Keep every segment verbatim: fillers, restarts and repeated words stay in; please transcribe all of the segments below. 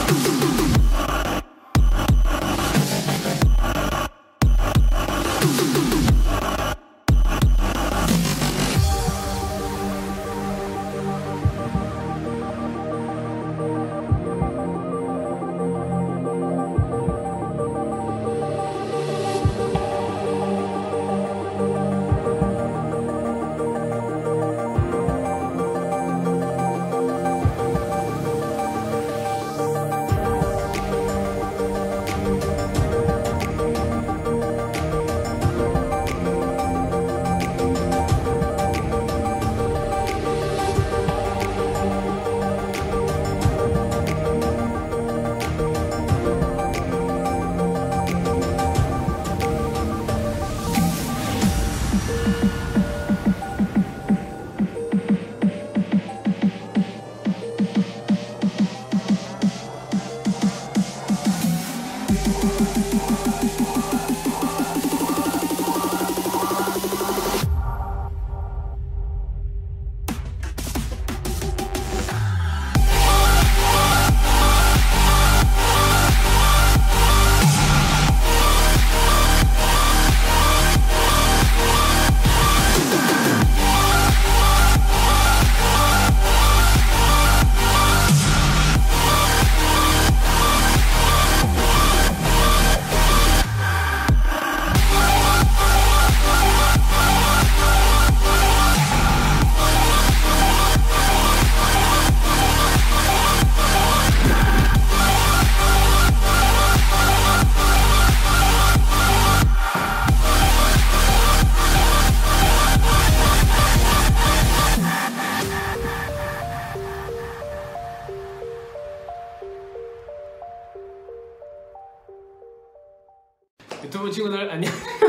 유튜브 친구들 안녕.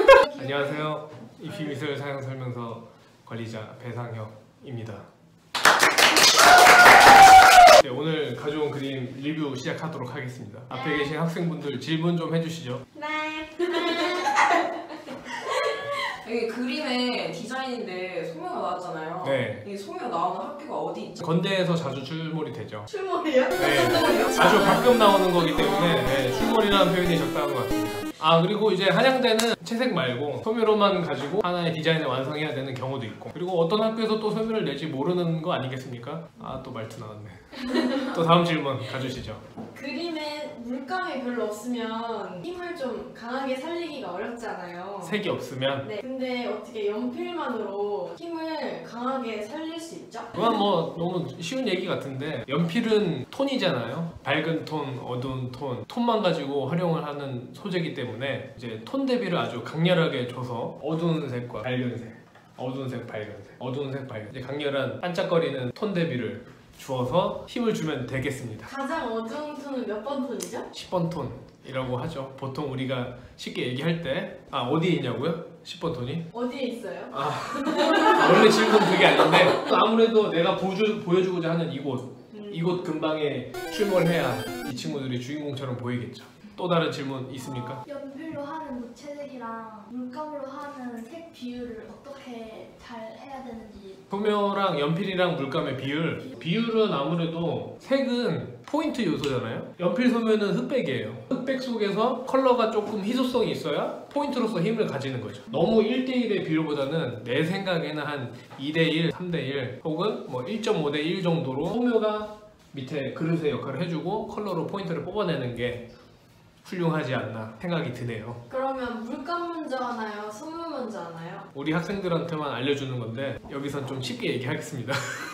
안녕하세요. 이피미술 사용 설명서 관리자 배상혁입니다. 네, 오늘 가져온 그림 리뷰 시작하도록 하겠습니다. 앞에 계신 학생분들 질문 좀 해주시죠. 네. 이게 그림의 디자인인데 소묘가 나왔잖아요. 네. 이 소묘 나오는 학교가 어디 있죠? 건대에서 자주 출몰이 되죠. 출몰이요? 네. 아주 가끔 나오는 거기 때문에 네, 출몰이라는 표현이 적당한 것 같습니다. 아 그리고 이제 한양대는 채색 말고 소묘로만 가지고 하나의 디자인을 완성해야 되는 경우도 있고, 그리고 어떤 학교에서 또 소묘를 낼지 모르는 거 아니겠습니까? 아 또 말투 나왔네. 또 다음 질문 가주시죠. 그림에 물감이 별로 없으면 힘을 좀 강하게 살리기가 어렵잖아요. 색이 없으면? 네. 근데 어떻게 연필만으로 힘을 강하게 살릴 수 있죠? 그건 뭐 너무 쉬운 얘기 같은데, 연필은 톤이잖아요. 밝은 톤, 어두운 톤, 톤만 가지고 활용을 하는 소재이기 때문에 이제 톤 대비를 아주 강렬하게 줘서 어두운 색과 밝은 색, 어두운 색, 밝은 색, 어두운 색, 밝은 색, 강렬한 반짝거리는 톤 대비를 주어서 힘을 주면 되겠습니다. 가장 어두운 톤은 몇 번 톤이죠? 십 번 톤이라고 하죠. 보통 우리가 쉽게 얘기할 때, 아 어디에 있냐고요? 십 번 톤이? 어디에 있어요? 아 원래 질문 그게 아닌데, 아무래도 내가 보여주, 보여주고자 하는 이곳 음. 이곳 근방에 출몰해야 이 친구들이 주인공처럼 보이겠죠. 또 다른 질문 있습니까? 연필로 하는 무채색이랑 물감으로 하는 색 비율을 어떻게 잘 해야 되는지. 소묘랑 연필이랑 물감의 비율 비율은 아무래도 색은 포인트 요소잖아요. 연필 소묘는 흑백이에요. 흑백 속에서 컬러가 조금 희소성이 있어야 포인트로서 힘을 가지는 거죠. 너무 일 대 일의 비율보다는 내 생각에는 한 이 대 일, 삼 대 일 혹은 뭐 일 점 오 대 일 정도로 소묘가 밑에 그릇의 역할을 해주고 컬러로 포인트를 뽑아내는 게 훌륭하지 않나 생각이 드네요. 그러면 물감 먼저 하나요? 소묘 먼저 하나요? 우리 학생들한테만 알려주는 건데 여기선 좀 쉽게 얘기하겠습니다.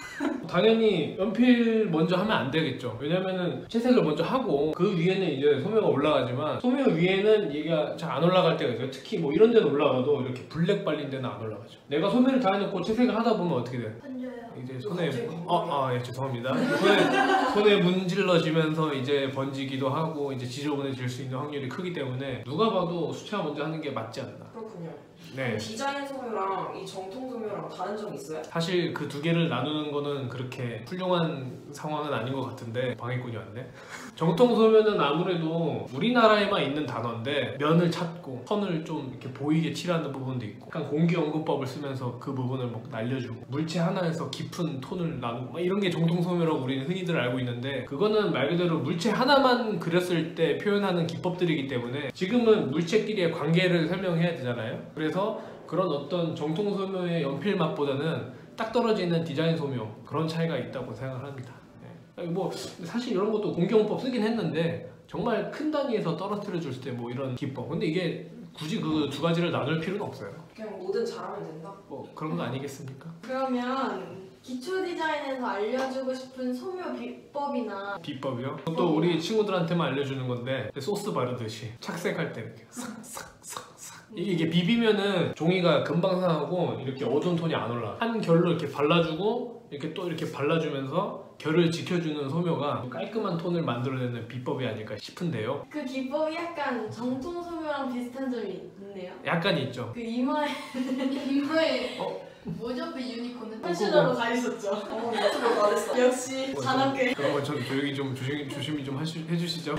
당연히 연필 먼저 하면 안 되겠죠. 왜냐면은 채색을 먼저 하고 그 위에는 이제 소묘가 올라가지만, 소묘 위에는 얘가 잘 안 올라갈 때가 있어요. 특히 뭐 이런 데는 올라가도 이렇게 블랙 발린 데는 안 올라가죠. 내가 소묘를 다 해놓고 채색을 하다 보면 어떻게 돼? 번져요. 이제 손에 어, 아, 예, 죄송합니다. 손에, 손에 문질러지면서 이제 번지기도 하고 이제 지저분해질 수 있는 확률이 크기 때문에 누가 봐도 수채화 먼저 하는 게 맞지 않나. 그렇군요. 네. 디자인 소묘랑 이 정통 소묘랑 다른 점이 있어요? 사실 그 두 개를 나누는 거는 그렇게 훌륭한 상황은 아닌 것 같은데 방해꾼이 왔네. 정통 소묘는 아무래도 우리나라에만 있는 단어인데 면을 찾고 선을 좀 이렇게 보이게 칠하는 부분도 있고 약간 공기연구법을 쓰면서 그 부분을 막 날려주고 물체 하나에서 깊은 톤을 나누고 막 이런 게 정통 소묘라고 우리는 흔히들 알고 있는데 그거는 말 그대로 물체 하나만 그렸을 때 표현하는 기법들이기 때문에 지금은 물체끼리의 관계를 설명해야 되잖아요. 그래서 그런 어떤 정통 소묘의 연필 맛보다는 딱 떨어지는 디자인 소묘 그런 차이가 있다고 생각을 합니다. 네. 뭐 사실 이런 것도 공기용법 쓰긴 했는데 정말 큰 단위에서 떨어뜨려 줄 때 뭐 이런 기법 근데 이게 굳이 그 두 가지를 나눌 필요는 없어요. 그냥 뭐든 잘하면 된다? 뭐 그런 거 아니겠습니까? 그러면 기초 디자인에서 알려주고 싶은 소묘 비법이나 비법이요? 또 우리 친구들한테만 알려주는 건데 소스 바르듯이 착색할 때 이렇게 싹싹싹싹 이게 비비면은 종이가 금방 상하고 이렇게 어두운 톤이 안 올라. 한 결로 이렇게 발라주고 이렇게 또 이렇게 발라주면서 결을 지켜주는 소묘가 깔끔한 톤을 만들어내는 비법이 아닐까 싶은데요. 그 기법이 약간 정통 소묘랑 비슷한 점이 있네요. 약간 있죠. 그 이마에 이거에 어? 뭐죠 그 유니콘은? 컨실러로 가 있었죠. 어 유튜브 받았어. 역시 잔악계. 그런 건 좀 조용히 좀 조심히, 조심히 좀 하시, 해주시죠.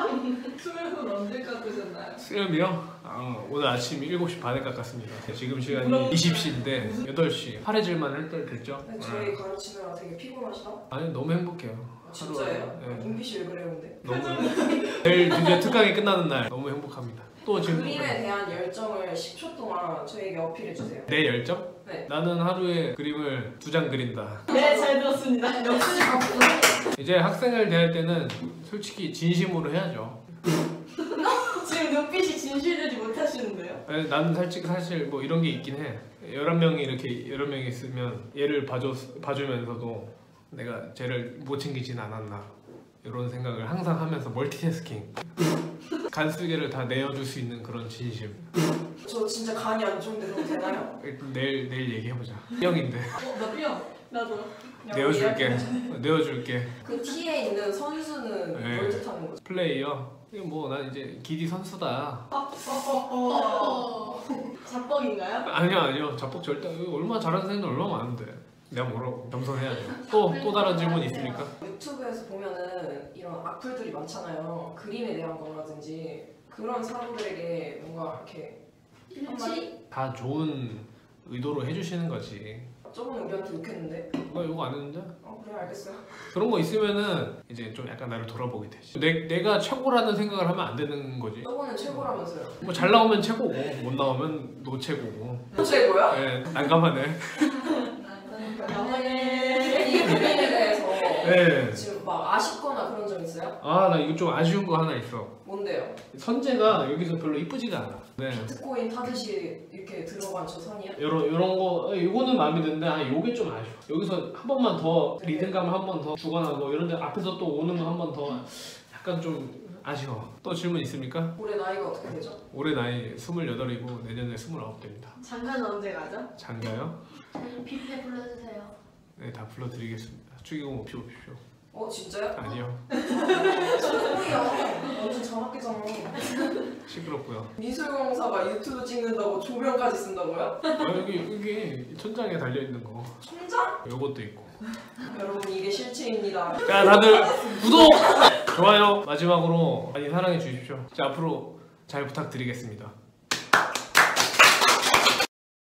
수면은 언제 깎으셨나요? 수염이요? 아, 오늘 아침 일곱 시 반에 깎았습니다. 지금 시간이 이십 시인데 여덟 시 파래질만 할 때 됐죠? 네, 저희 가르치느라 되게 피곤하시다? 아니 너무 행복해요. 아, 진짜예요? 하루, 네. 눈빛이 왜 그래요 근데? 너무 내일 드디어 특강이 끝나는 날 너무 행복합니다. 또 지금 그림에 대한 열정을 십 초 동안 저에게 어필해주세요. 내 열정? 네. 나는 하루에 그림을 두 장 그린다. 네, 잘 들었습니다. 역시 바쁘네. 이제 학생을 대할 때는 솔직히 진심으로 해야죠. 지금 눈빛이 진실되지 못하시는데요? 아니, 나는 솔직히 사실 뭐 이런 게 있긴 해. 열한 명이 이렇게 여러 명이 있으면 얘를 봐줘, 봐주면서도 내가 쟤를 못 챙기진 않았나 이런 생각을 항상 하면서 멀티태스킹 간수개를 다 내어줄 수 있는 그런 진심. 저 진짜 간이 안 좋은데 그럼 되나요? 내일 내일 얘기해보자. B형인데 어, 나 B형. 나도. 내어줄게. 내어줄게. 그 T에 있는 선수는 네. 뭘 뜻하는 거죠? 플레이어. 이거 뭐 난 이제 기디 선수다. 어. 자뻑인가요? 아니요 아니요 자폭 절대 얼마나 잘하는 사람들 얼마나 많은데 내가 뭐라고 겸손해야죠. 또 또 다른 질문 있습니까? 유튜브에서 보면은 이런 악플들이 많잖아요. 그림에 대한 거라든지 그런 사람들에게 뭔가 이렇게 일치? 다 좋은 의도로 해주시는 거지. 저번에 우리한테 욕했는데 나 이거 안 했는데? 어 그래 알겠어요. 그런 거 있으면은 이제 좀 약간 나를 돌아보게 되지. 내, 내가 최고라는 생각을 하면 안 되는 거지. 저번엔 최고라면서요. 뭐 잘 나오면 최고고 못 나오면 노최고고. 또 최고야? 네, 난감하네. 이 그림에 대해서 네. 지금 막 아쉽거나 그런 점 있어요? 아 나 이거 좀 아쉬운 거 하나 있어. 뭔데요? 선재가 여기서 별로 이쁘지가 않아. 네. 비트코인 타듯이 이렇게 들어간 저 선이야? 요런 요런 거 이거는 마음에 드는데 아 요게 좀 아쉬워. 여기서 한 번만 더 리듬감 한 번 더 주거나 뭐 이런데 앞에서 또 오는 거 한 번 더 약간 좀 아쉬워. 또 질문 있습니까? 올해 나이가 어떻게 되죠? 올해 나이 스물여덟이고 내년에 스물아홉 됩니다. 장가는 언제 가죠? 장가요? 저희 뷔페 불러주세요. 네, 다 불러드리겠습니다. 축의금 없이 오십시오. 어 진짜요? 아니요. 소문이야. 완전 전학기잖아. 시끄럽고요. 미술공사가 유튜브 찍는다고 조명까지 쓴다고요? 아, 여기 여기 천장에 달려 있는 거. 천장? 요것도 있고. 여러분 이게 실체입니다. 자, 다들 구독, 좋아요 마지막으로 많이 사랑해 주십시오. 자, 앞으로 잘 부탁드리겠습니다.